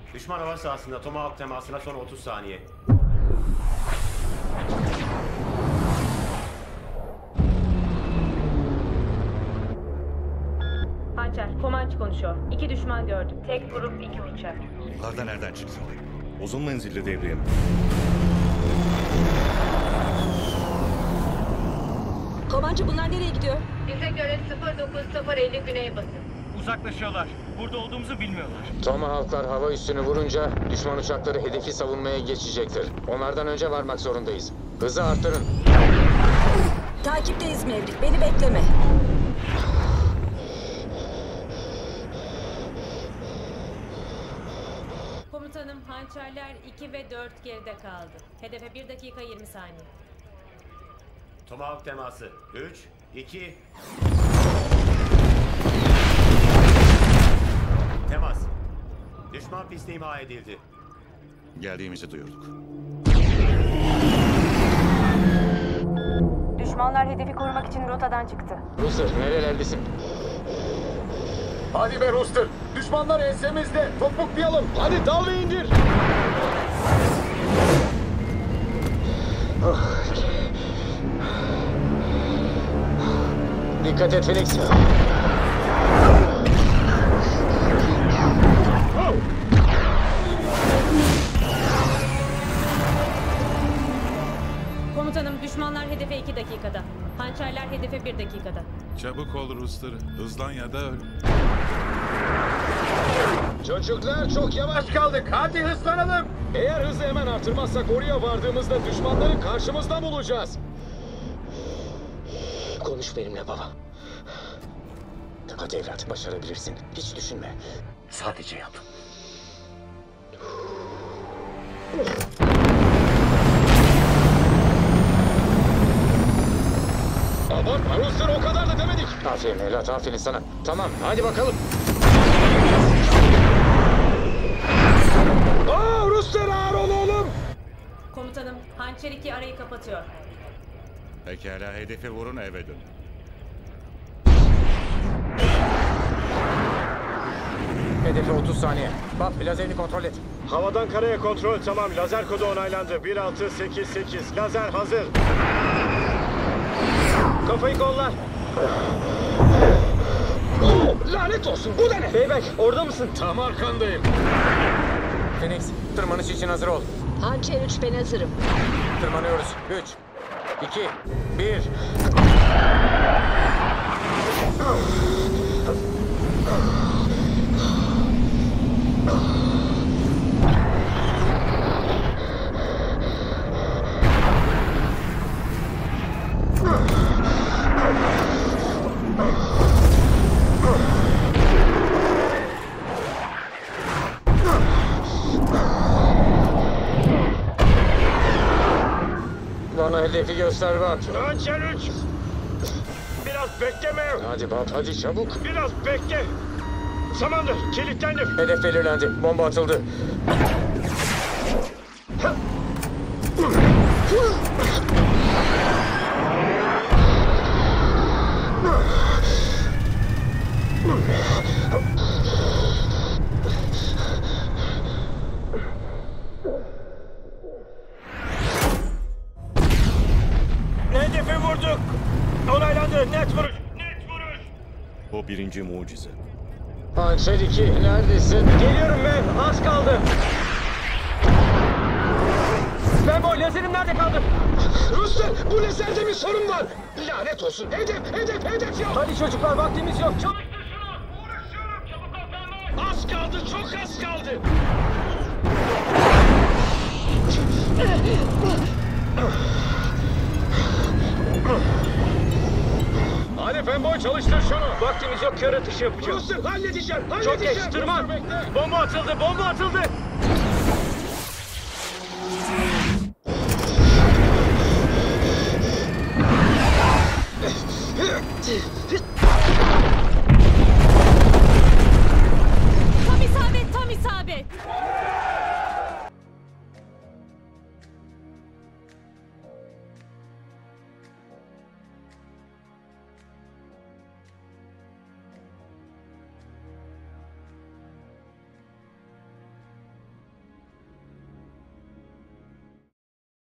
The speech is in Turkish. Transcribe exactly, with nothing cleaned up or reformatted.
Düşman hava sahasında Tomahawk temasına son otuz saniye. Hançer, Komanç konuşuyor. İki düşman gördüm. Tek grup, iki uçak. Bunlar da nereden çıktı? Uzun menzilli devriye mi? Komancı bunlar nereye gidiyor? Bize göre sıfır dokuz sıfır elli güneybatı. Uzaklaşıyorlar. Burada olduğumuzu bilmiyorlar. Tomahawk'lar hava üssünü vurunca düşman uçakları hedefi savunmaya geçecektir. Onlardan önce varmak zorundayız. Hızı arttırın. Takipteyiz Mevrik. Beni bekleme. Komutanım, hançerler iki ve dört geride kaldı. Hedefe bir dakika yirmi saniye. Tomahawk teması. üç, iki... Temas. Düşman pisti imha edildi. Geldiğimizi duyurduk. Düşmanlar hedefi korumak için rotadan çıktı. Rooster, nerelerdesin? Hadi be Rooster. Düşmanlar ensemizde. Topuklayalım. Hadi dal ve indir. Dikkat et Felix. Komutanım, düşmanlar hedefe iki dakikada. Hançerler hedefe bir dakikada. Çabuk ol Rooster. Hızlan ya da öl. Çocuklar çok yavaş kaldık. Hadi hızlanalım. Eğer hızı hemen artırmazsak oraya vardığımızda düşmanları karşımızda bulacağız. Konuş benimle baba. Hadi evlat, başarabilirsin. Hiç düşünme. Sadece yap. Abartma Rooster, o kadar da demedik. Aferin evlat, aferin sana. Tamam, hadi bakalım. Aa, Rooster ağır ol oğlum. Komutanım, hançer iki arayı kapatıyor. Pekala, hedefe vurun, eve dön. Hedefe otuz saniye. Bak, lazerini kontrol et. Havadan karaya kontrol tamam. Lazer kodu onaylandı. bir altı sekiz sekiz. Lazer hazır. Kafayı kollar. Oh, lanet olsun. Bu da ne? Beyback, orada mısın? Tam arkandayım. Phoenix, tırmanış için hazır ol. Hançer üç, ben hazırım. Tırmanıyoruz. üç, iki, bir. Bana hedefi göster bak. Hançer üç. Biraz bekleme. Hadi bak, hadi çabuk. Biraz bekle. Tamamdır, kilitlendim. Hedef belirlendi. Bomba atıldı. Hedefi vurduk. Onaylandı. Net vuruş. Net vuruş. Bu birinci mucize. Hançer iki, neredesin? Geliyorum ben. Az kaldı. Fanboy, lazerim nerede kaldı? Rooster, bu lazerde bir sorun var. Lanet olsun. Hedef, hedef, hedef yok. Hadi çocuklar, vaktimiz yok. Çalıştır şunu. Uğraşıyorum. Çabuk ol Fanboy. Az kaldı, çok az kaldı. Hadi Fanboy, çalıştır şunu. Vaktimiz yok, kör atışı yapacağım. Rooster, halledeceğim, halledeceğim. Çok geç, tırman. Bomba atıldı, bomba atıldı.